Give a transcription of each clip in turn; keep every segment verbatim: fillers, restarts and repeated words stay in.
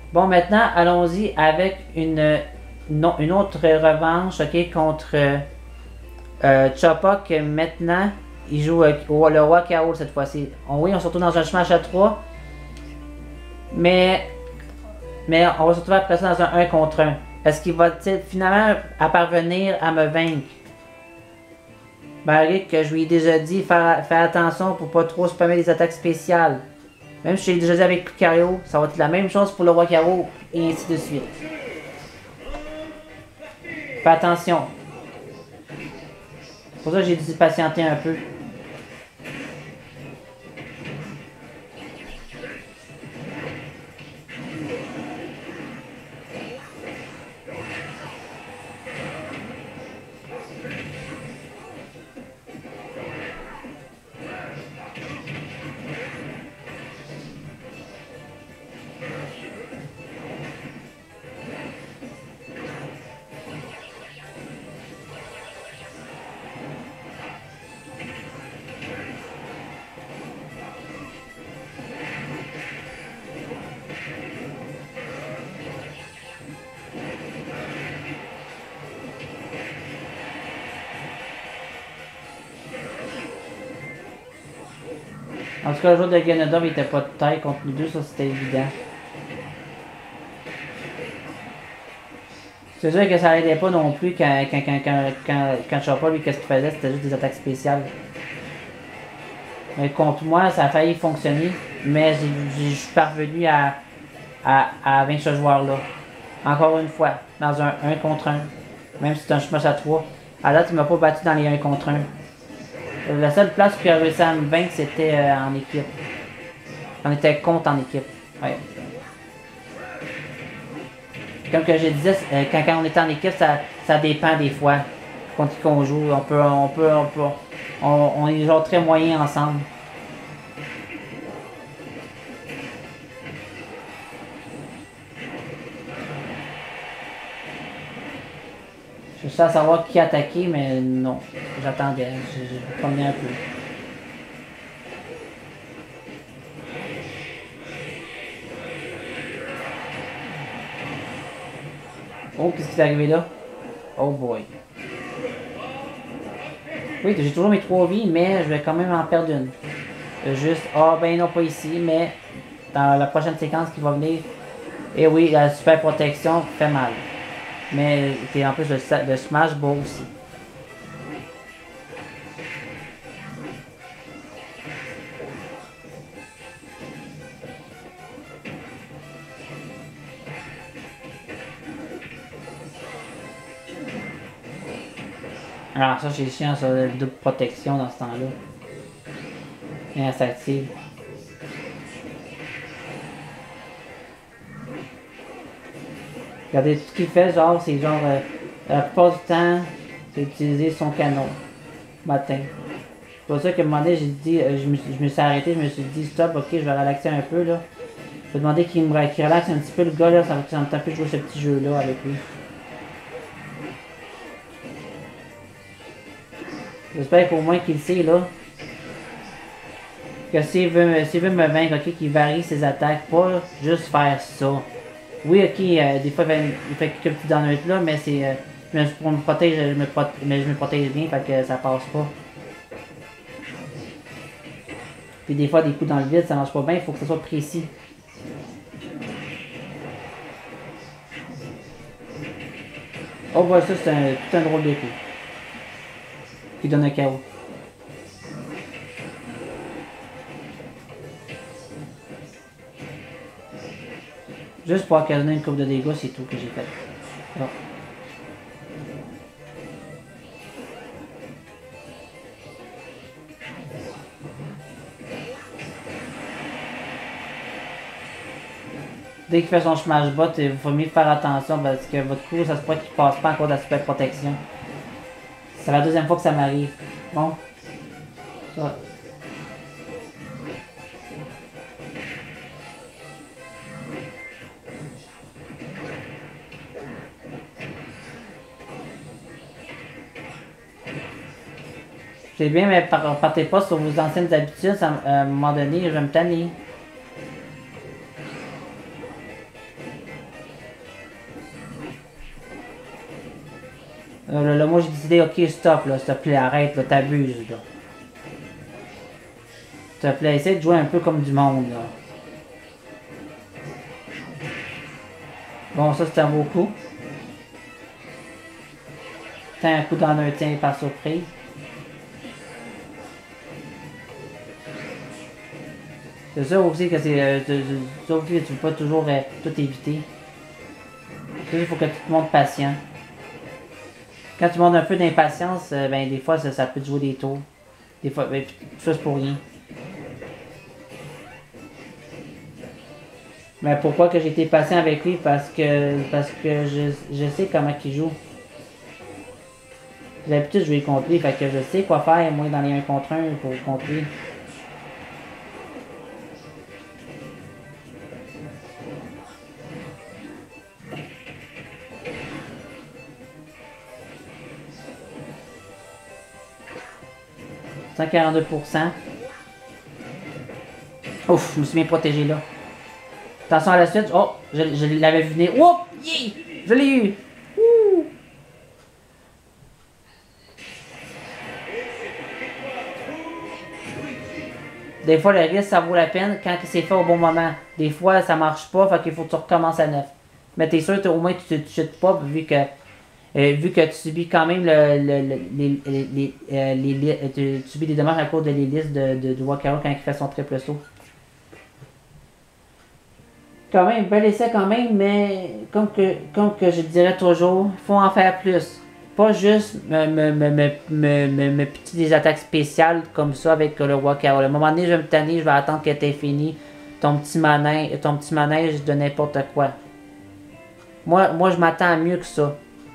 Bon, maintenant, allons-y avec une, non, une autre revanche, ok, contre euh, Choppa, que maintenant, il joue euh, au- le roi K O cette fois-ci. On, oui, on se retrouve dans un match à trois, mais, mais on va se retrouver après ça dans un un contre un. Est-ce qu'il va finalement à parvenir à me vaincre? Malgré que je lui ai déjà dit, faire, faire attention pour pas trop spammer les attaques spéciales. Même si je l'ai déjà dit avec Lucario, ça va être la même chose pour le roi Caro, et ainsi de suite. Fais attention. C'est pour ça que j'ai dû patienter un peu. En tout cas, le joueur de Ganondorf il était pas de taille contre nous deux, ça c'était évident. C'est sûr que ça n'aidait pas non plus quand, quand, quand, quand, quand, quand Choppa, lui, qu'est-ce qu'il faisait, c'était juste des attaques spéciales. Mais contre moi, ça a failli fonctionner, mais je suis parvenu à, à, à vaincre ce joueur-là. Encore une fois, dans un un contre un. Même si c'est un smash à trois. À date, il m'a pas battu dans les un contre un. La seule place où il a réussi à me vaincre, c'était euh, en équipe. On était contre en équipe. Ouais. Comme que je disais, euh, quand, quand on était en équipe, ça, ça dépend des fois. Contre qui qu'on joue, on peut, on peut, on peut, on, on est genre très moyen ensemble. Je cherchais à savoir qui attaquer, mais non. J'attendais, je, je me promenais un peu. Oh, qu'est-ce qui est arrivé là? Oh boy. Oui, j'ai toujours mes trois vies, mais je vais quand même en perdre une. Juste, ah oh, ben non, pas ici, mais dans la prochaine séquence qui va venir. Et oui, la super protection fait mal. Mais c'est en plus le, le smash beau aussi. Alors ça, c'est chiant, ça, le double protection dans ce temps-là. Et elle s'active. Regardez, tout ce qu'il fait, genre, c'est genre, euh, la plupart du temps, c'est utiliser son canon. Matin. C'est pour ça que un moment donné, j'ai dit, euh, je, me, je me suis arrêté, je me suis dit, stop, ok, je vais relaxer un peu, là. Je vais demander qu'il me qu'il relaxe un petit peu, le gars, là, ça va me tenter de jouer ce petit jeu-là avec lui. J'espère qu'au moins qu'il sait, là, que s'il veut, s'il veut me vaincre, ok, qu'il varie ses attaques, pas juste faire ça. Oui, ok, euh, des fois il fait, il fait quelques petits damage là, mais c'est euh, mais pour me protéger, je me prote mais je me protège bien, fait que ça passe pas. Puis des fois des coups dans le vide, ça marche pas bien, il faut que ça soit précis. Oh voilà, ça c'est un, tout un drôle de coup. Qui donne un K O. Juste pour occasionner une coupe de dégâts, c'est tout que j'ai fait. Bon. Dès qu'il fait son smash bot, il faut mieux faire attention parce que votre coup, ça se pourrait qu'il passe pas encore de la super protection. C'est la deuxième fois que ça m'arrive. Bon. Ça. C'est bien, mais partez pas sur vos anciennes habitudes, à un moment donné, je vais me tanner. Euh, là, là, moi j'ai décidé, ok, stop, là, s'il te plaît, arrête, là, t'abuses, là. S'il te plaît, essaie de jouer un peu comme du monde, là. Bon, ça, c'est un beau coup. T'as un coup dans un tien par surprise. C'est ça aussi que c'est... Euh, ça aussi que tu peux pas toujours euh, tout éviter. Il faut que tu te montres patient. Quand tu montres un peu d'impatience, euh, ben des fois ça, ça peut te jouer des tours. Des fois, ben, tout ça c'est pour rien. Mais pourquoi que j'ai été patient avec lui? Parce que parce que je, je sais comment il joue. J'ai l'habitude de jouer contre lui, fait que je sais quoi faire, moi, dans les un contre un pour contre lui. cent quarante-deux pour cent. Ouf, je me suis bien protégé là. Attention à la suite. Oh, je, je l'avais vu venir. Oh, yeah! Je l'ai eu. Ouh. Des fois, le risque, ça vaut la peine quand c'est fait au bon moment. Des fois, ça marche pas, fait qu'il faut que tu recommences à neuf. Mais t'es sûr, au moins, tu ne te chutes pas, vu que, euh, vu que tu subis quand même le, le, le, les, les, les, euh, les, tu, tu subis des dommages à cause de l'hélice de, de, de Wakaro quand il fait son triple saut. Quand même, bel essai quand même, mais comme que, comme que je dirais toujours, il faut en faire plus. Pas juste me, me, me, me, me, me, me petit des attaques spéciales comme ça avec le Wakaro. À un moment donné, je vais me tanner, je vais attendre que t'aies fini ton petit manège, ton petit manège de n'importe quoi. Moi, moi je m'attends à mieux que ça.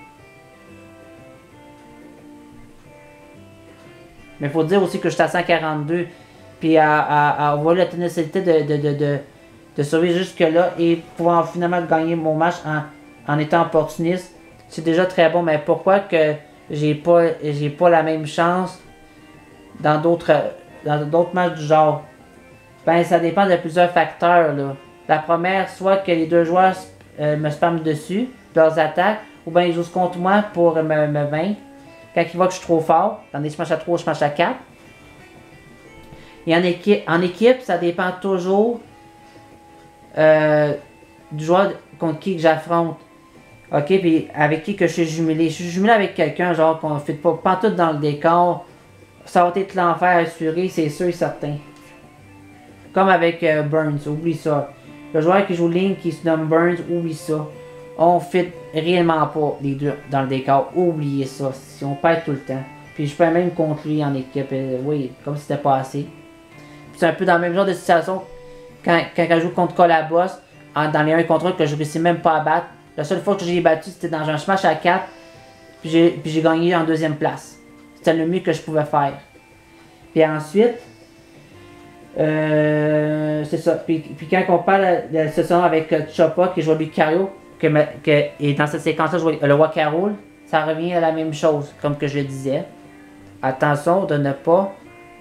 Mais il faut dire aussi que je suis à cent quarante-deux. Puis à, à, à avoir la ténacité de, de, de, de, de survivre jusque-là et pouvoir finalement gagner mon match en, en étant opportuniste. C'est déjà très bon, mais pourquoi que j'ai pas j'ai pas la même chance dans d'autres dans d'autres matchs du genre? Ben ça dépend de plusieurs facteurs là. La première, soit que les deux joueurs euh, me spamment dessus, leurs attaques, ou bien ils jouent contre moi pour me, me vaincre. Quand ils voient que je suis trop fort, dans des smash à trois, smash à quatre. Et en équipe, en équipe, ça dépend toujours euh, du joueur contre qui que j'affronte. Ok, puis avec qui que je suis jumelé. Je suis jumelé avec quelqu'un, genre qu'on ne fait pas, pas tout dans le décor. Ça va être l'enfer assuré, c'est sûr et certain. Comme avec euh, Burns, oublie ça. Le joueur qui joue Link qui se nomme Burns, oublie ça. On fit réellement pas les deux dans le décor. Oubliez ça. Si on perd tout le temps. Puis je peux même contre lui en équipe. Euh, oui, comme si c'était pas assez. C'est un peu dans le même genre de situation quand, quand je joue contre Colabos. Dans les un contre un que je ne réussis même pas à battre. La seule fois que j'ai battu, c'était dans un smash à quatre. Puis j'ai gagné en deuxième place. C'était le mieux que je pouvais faire. Puis ensuite, euh, c'est ça. Puis, puis quand on parle de la session avec euh, Choppa qui joue Lucario, que, que, et dans cette séquence-là, je vois le Wakaro, ça revient à la même chose, comme que je le disais. Attention de ne pas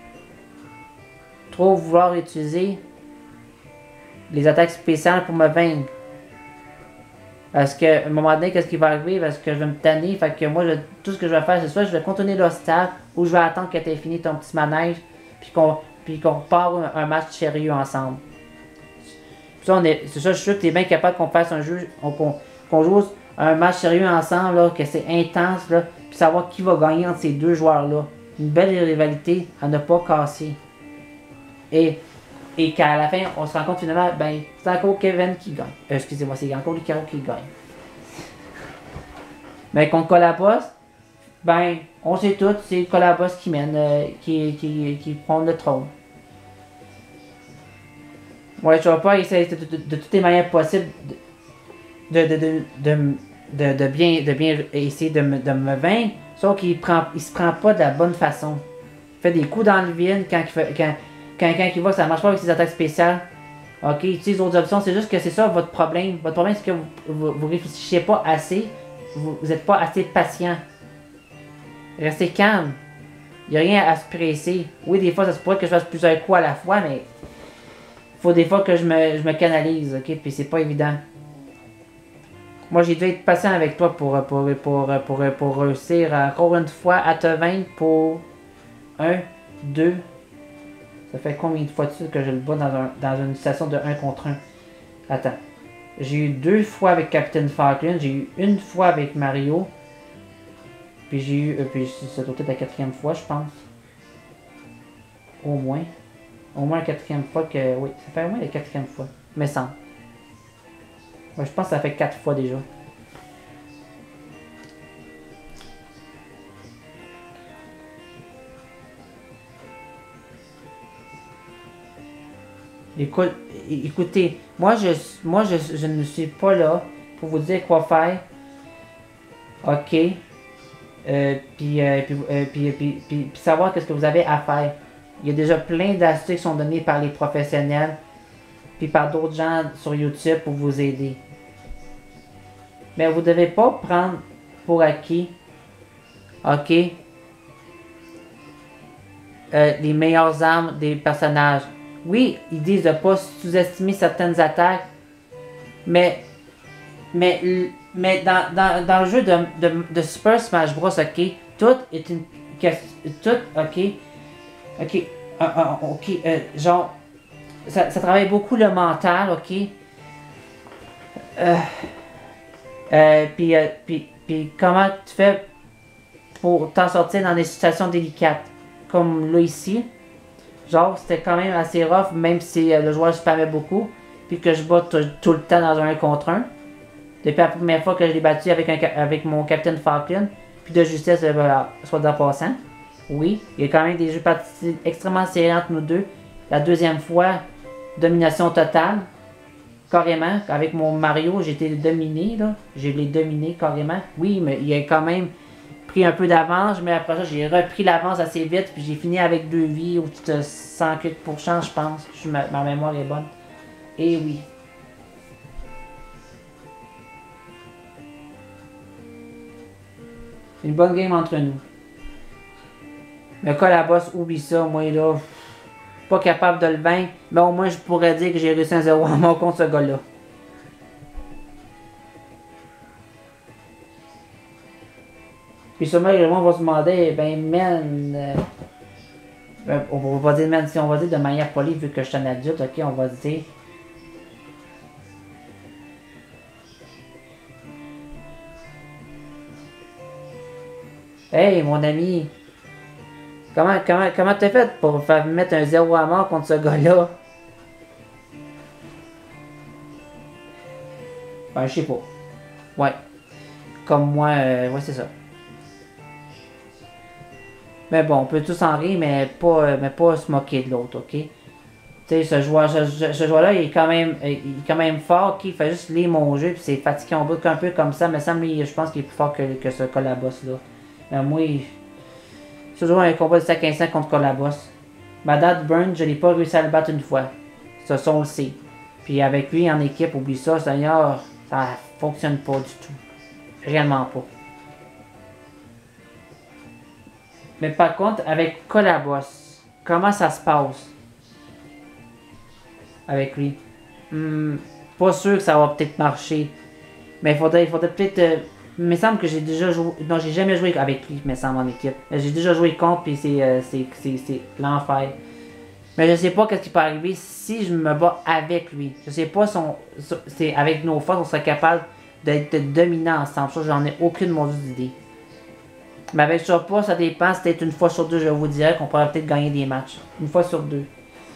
trop vouloir utiliser les attaques spéciales pour me vaincre. Parce qu'à un moment donné, qu'est-ce qui va arriver? Parce que je vais me tanner. Fait que moi, je, tout ce que je vais faire, c'est soit je vais contourner l'obstacle ou je vais attendre que tu aies fini ton petit manège puis qu'on puis qu'on part un, un match sérieux ensemble. C'est ça, je suis sûr que tu es bien capable qu'on fasse un jeu, qu'on qu'on joue un match sérieux ensemble, là, que c'est intense, là, puis savoir qui va gagner entre ces deux joueurs-là. Une belle rivalité à ne pas casser. Et Et qu'à la fin, on se rend compte finalement, ben, c'est encore Kevin qui gagne. Euh, excusez-moi, c'est encore Lucario qui gagne. Mais contre Colabos, ben, on sait tous, c'est Colabos qui mène, euh, qui, qui, qui prend le trône. Ouais, je vais pas essayer de, de, de, de toutes les manières possibles de, de, de, de, de, de, bien, de bien essayer de me, de me vaincre, sauf qu'il prend, il se prend pas de la bonne façon. Il fait des coups dans le vide quand il fait. Quand, Quand, quand il voit que ça marche pas avec ses attaques spéciales, ok, il utilise d'autres options. C'est juste que c'est ça votre problème. Votre problème, c'est que vous, vous, vous réfléchissez pas assez. Vous n'êtes pas assez patient. Restez calme. Il n'y a rien à se presser. Oui, des fois, ça se pourrait que je fasse plusieurs coups à la fois, mais il faut des fois que je me, je me canalise, ok, puis c'est pas évident. Moi, j'ai dû être patient avec toi pour, pour, pour, pour, pour réussir encore une fois à te vaincre pour un, deux. Ça fait combien de fois de suite que je le bats dans, un, dans une situation de un contre un? Attends. J'ai eu deux fois avec Captain Falcon, j'ai eu une fois avec Mario. Puis j'ai eu. Euh, puis c'est peut-être la quatrième fois, je pense. Au moins. Au moins la quatrième fois que. Oui, ça fait au moins la quatrième fois. Mais sans. Ouais, je pense que ça fait quatre fois déjà. Écoute, écoutez, moi je, moi je, je ne suis pas là pour vous dire quoi faire. Ok. Euh, puis, euh, puis, euh, puis, puis, puis, puis savoir qu'est-ce que vous avez à faire. Il y a déjà plein d'astuces qui sont données par les professionnels. Puis par d'autres gens sur YouTube pour vous aider. Mais vous ne devez pas prendre pour acquis. Ok. Euh, les meilleures armes des personnages. Oui, ils disent de ne pas sous-estimer certaines attaques, mais, mais, mais dans, dans, dans le jeu de, de, de Super Smash Bros, ok, tout est une question, tout, ok, ok, uh, uh, ok, euh, genre, ça, ça travaille beaucoup le mental, ok, euh, euh, puis, euh, puis, puis comment tu fais pour t'en sortir dans des situations délicates, comme là ici. Genre, c'était quand même assez rough, même si euh, le joueur spammait beaucoup, puis que je bats tout le temps dans un un contre un. Depuis la première fois que je l'ai battu avec, un, avec mon Captain Falcon, puis de justesse, euh, voilà, soit en passant. Oui, il y a quand même des jeux partis extrêmement serrés entre nous deux. La deuxième fois, domination totale, carrément. Avec mon Mario, j'ai été dominé, là. Je l'ai dominé carrément. Oui, mais il y a quand même pris un peu d'avance, mais après ça, j'ai repris l'avance assez vite, puis j'ai fini avec deux vies, ou cent quelques pour cent, je pense. Je, ma, ma mémoire est bonne. Et oui. Une bonne game entre nous. Le Colaboss, oublie ça, moi là. Pas capable de le vaincre, mais au moins je pourrais dire que j'ai réussi un zéro à mon contre ce gars-là. Puis sûrement, le monde va se demander, ben, man. Euh, ben, on va dire, man, si on va dire de manière polie, vu que je suis un adulte, ok, on va dire. Hey, mon ami. Comment, comment, comment t'as fait pour faire mettre un zéro à mort contre ce gars-là? Ben, je sais pas. Ouais. Comme moi, euh, ouais, c'est ça. Mais bon, on peut tous en rire, mais pas, mais pas se moquer de l'autre, ok? Tu sais, ce joueur, ce, ce joueur-là, il est quand même, il est quand même fort, ok? Il fait juste lire mon jeu, puis c'est fatiguant, on boucle un peu comme ça, mais ça, lui, je pense qu'il est plus fort que, que ce Colaboss-là. Mais moi, il... c'est toujours un combat de cinq à cinq contre Colaboss. Ma date Burn, je n'ai pas réussi à le battre une fois. Ça, ça, on le sait. Puis avec lui en équipe, oublie ça, Seigneur, ça fonctionne pas du tout. Réellement pas. Mais par contre, avec Colaboss, comment ça se passe? Avec lui. Hmm, pas sûr que ça va peut-être marcher. Mais il faudrait, il faudrait peut-être... Euh, il me semble que j'ai déjà joué... Non, j'ai jamais joué avec lui, il me semble, en équipe. J'ai déjà joué contre, puis c'est euh, c'est l'enfer. Mais je sais pas qu'est-ce qui peut arriver si je me bats avec lui. Je sais pas si on... C'est avec nos forces, on serait capable d'être dominants ensemble. Ça, j'en ai aucune mauvaise idée. Mais avec ça pas, ça dépend. C'est peut-être une fois sur deux, je vous dirais qu'on pourrait peut-être gagner des matchs. Une fois sur deux.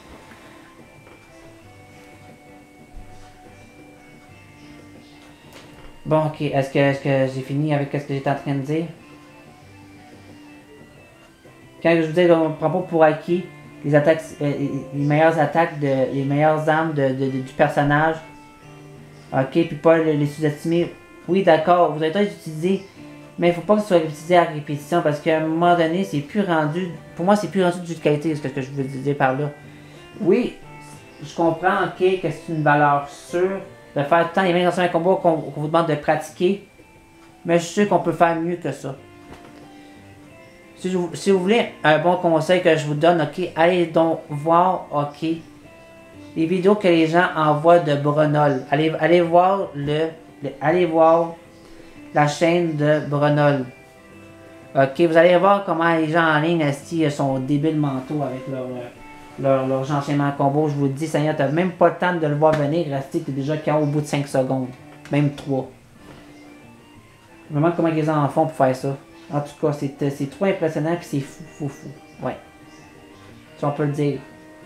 Bon, ok. Est-ce que, est-ce que j'ai fini avec ce que j'étais en train de dire? Quand je vous dis, on ne prend pas pour acquis les attaques, euh, les meilleures attaques, de, les meilleures armes de, de, de, du personnage. Ok, puis pas les, les sous-estimer. Oui, d'accord, vous avez peut-être utilisé, mais il faut pas que ce soit utilisé à répétition parce qu'à un moment donné, c'est plus rendu. Pour moi, c'est plus rendu de jeu de qualité, ce que je veux dire par là. Oui, je comprends, ok, que c'est une valeur sûre de faire tant les mêmes anciens combats qu'on qu vous demande de pratiquer, mais je suis sûr qu'on peut faire mieux que ça. Si, je, si vous voulez un bon conseil que je vous donne, ok, allez donc voir, ok, les vidéos que les gens envoient de Bronol. Allez, allez voir le allez voir la chaîne de Brunol. Ok, vous allez voir comment les gens en ligne esti, sont débiles mentaux avec leur, leur, leur enchaînement combo. Je vous le dis, Seigneur, t'as même pas le temps de le voir venir, rester, t'es déjà K O au bout de cinq secondes. Même trois. Je me demande comment les gens en font pour faire ça. En tout cas, c'est trop impressionnant et c'est fou, fou, fou. Ouais. Si on peut le dire.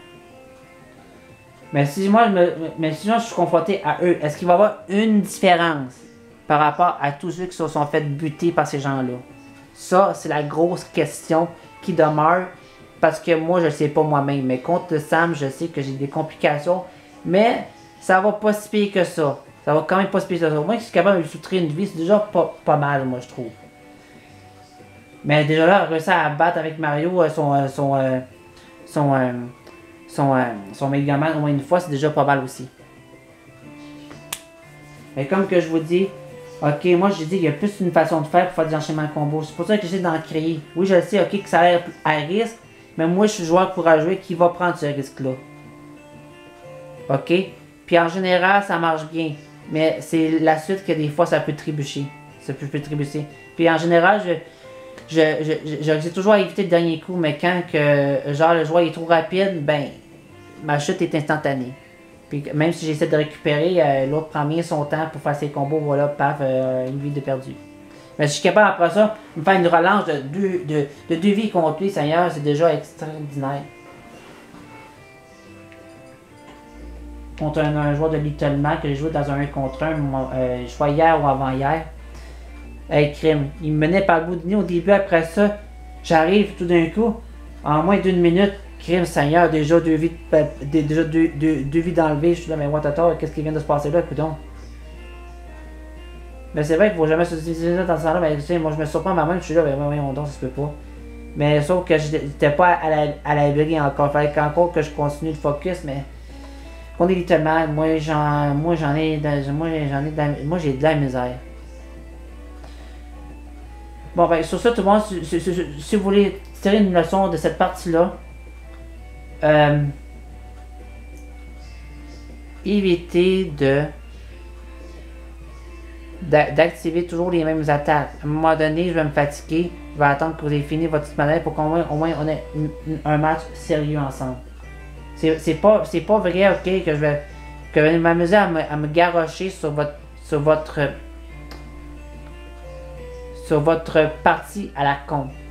Mais si moi, je, me, mais si moi, je suis confronté à eux, est-ce qu'il va y avoir une différence par rapport à tous ceux qui se sont fait buter par ces gens-là? Ça, c'est la grosse question qui demeure. Parce que moi, je ne sais pas moi-même. Mais contre Sam, je sais que j'ai des complications. Mais ça va pas si pire que ça. Ça va quand même pas se pire que ça. Au moins, si je suis capable de lui soutrer une vie, c'est déjà pas, pas mal, moi, je trouve. Mais déjà là, réussir à battre avec Mario euh, son, euh, son, euh, son, euh, son, euh, son Megaman au moins une fois, c'est déjà pas mal aussi. Mais comme que je vous dis, ok, moi j'ai dit qu'il y a plus une façon de faire pour faire des enchaînements combo. C'est pour ça que j'essaie d'en créer. Oui, je le sais, ok, que ça a l'air à risque, mais moi je suis joueur courageux qui va prendre ce risque-là. Ok? Puis en général, ça marche bien. Mais c'est la suite que des fois ça peut trébucher. Ça peut, peut trébucher. Puis en général, je. Je, je, je, je toujours à éviter le dernier coup, mais quand que, genre le joueur est trop rapide, ben ma chute est instantanée. Puis même si j'essaie de récupérer, euh, l'autre prend bien son temps pour faire ses combos, voilà, paf, euh, une vie de perdu. Mais si je suis capable après ça, de me faire une relance de deux, de, de deux vies contre lui, Seigneur, c'est déjà extraordinaire. Contre un, un joueur de Little Mac que j'ai joué dans un un contre un, euh, je crois hier ou avant-hier. Hey, crime, il me menait par le bout du nez au début, après ça, j'arrive tout d'un coup, en moins d'une minute, crime, Seigneur, déjà deux vies, déjà deux, deux, deux vies d'enlever, je suis là, mais what qu'est-ce qui vient de se passer là, coudonc? Mais c'est vrai qu'il faut jamais se dire dans ce temps-là, mais tu sais, moi je me surprends moi-même, je suis là, mais voyons donc, ça se peut pas. Mais sauf que j'étais pas à la, à la brille encore, il fallait qu'encore que je continue le focus, mais on est littéralement, moi j'en moi j'en ai, moi j'en ai, moi j'ai de la misère. Bon, ben, sur ça, tout le monde, si, si, si, si vous voulez tirer une leçon de cette partie-là, euh, évitez de d'activer toujours les mêmes attaques. À un moment donné, je vais me fatiguer, je vais attendre que vous ayez fini votre petite manette pour qu'au moins, au moins on ait une, une, un match sérieux ensemble. C'est pas, pas vrai, ok, que je vais, que je vais m'amuser à me, à me garrocher sur votre, sur votre sur votre partie à la con.